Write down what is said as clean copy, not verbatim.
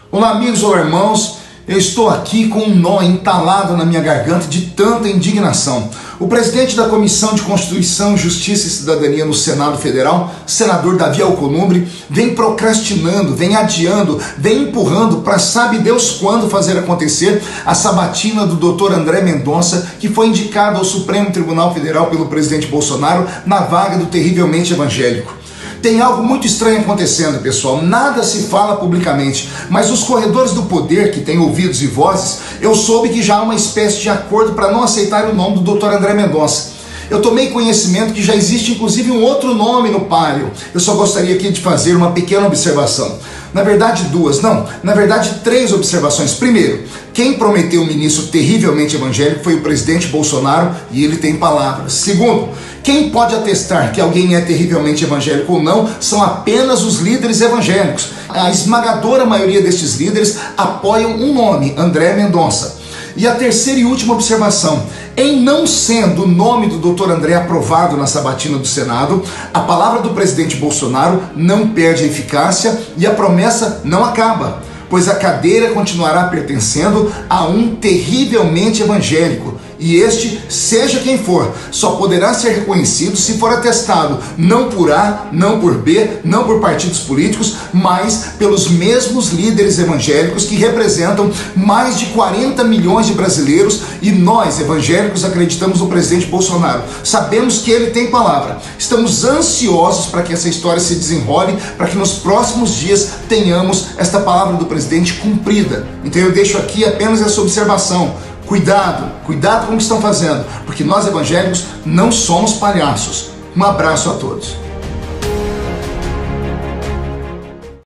Olá amigos ou irmãos, eu estou aqui com um nó entalado na minha garganta de tanta indignação. O presidente da Comissão de Constituição, Justiça e Cidadania no Senado Federal, senador Davi Alcolumbre, vem procrastinando, vem adiando, vem empurrando para sabe Deus quando fazer acontecer a sabatina do Dr. André Mendonça, que foi indicado ao Supremo Tribunal Federal pelo presidente Bolsonaro na vaga do terrivelmente evangélico. Tem algo muito estranho acontecendo, pessoal. Nada se fala publicamente, mas os corredores do poder, que têm ouvidos e vozes, eu soube que já há uma espécie de acordo para não aceitar o nome do Dr. André Mendonça. Eu tomei conhecimento que já existe inclusive um outro nome no páreo. Eu só gostaria aqui de fazer uma pequena observação. Na verdade três observações. Primeiro, quem prometeu o ministro terrivelmente evangélico foi o presidente Bolsonaro e ele tem palavras. Segundo, quem pode atestar que alguém é terrivelmente evangélico ou não são apenas os líderes evangélicos. A esmagadora maioria destes líderes apoiam um nome, André Mendonça. E a terceira e última observação, em não sendo o nome do Dr. André aprovado na sabatina do Senado, a palavra do presidente Bolsonaro não perde a eficácia e a promessa não acaba, pois a cadeira continuará pertencendo a um terrivelmente evangélico. E este, seja quem for, só poderá ser reconhecido se for atestado não por A, não por B, não por partidos políticos, mas pelos mesmos líderes evangélicos que representam mais de 40 milhões de brasileiros. E nós, evangélicos, acreditamos no presidente Bolsonaro. Sabemos que ele tem palavra. Estamos ansiosos para que essa história se desenrole, para que nos próximos dias tenhamos esta palavra do presidente cumprida. Então eu deixo aqui apenas essa observação. Cuidado com o que estão fazendo, porque nós evangélicos não somos palhaços. Um abraço a todos.